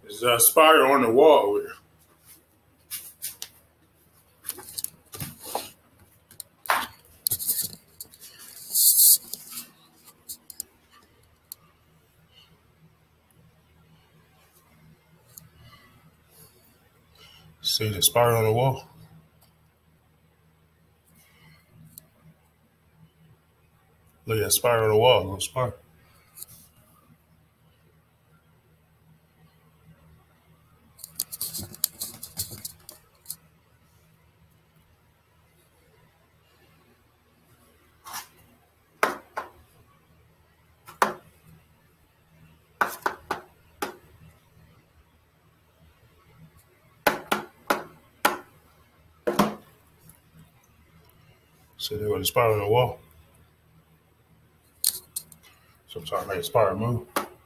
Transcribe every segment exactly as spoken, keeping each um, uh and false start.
There's a spider on the wall here. See the spider on the wall? Look at that spider on the wall, little spider. See there with the spider on the wall? So I'm trying to make the spider move.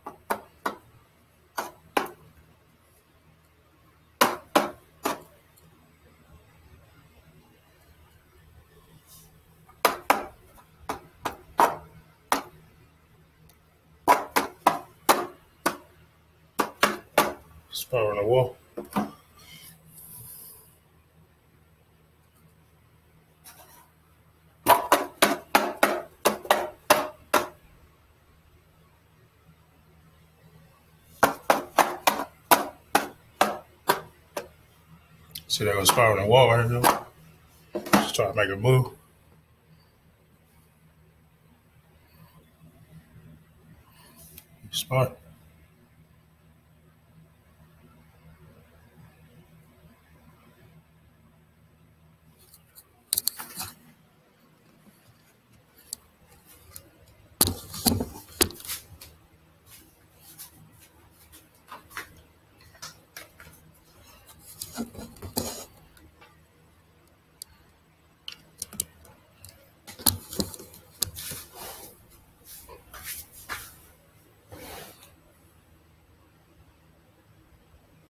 Spider on the wall. See that little spider on the wall right here? Just trying to make it move. Spider.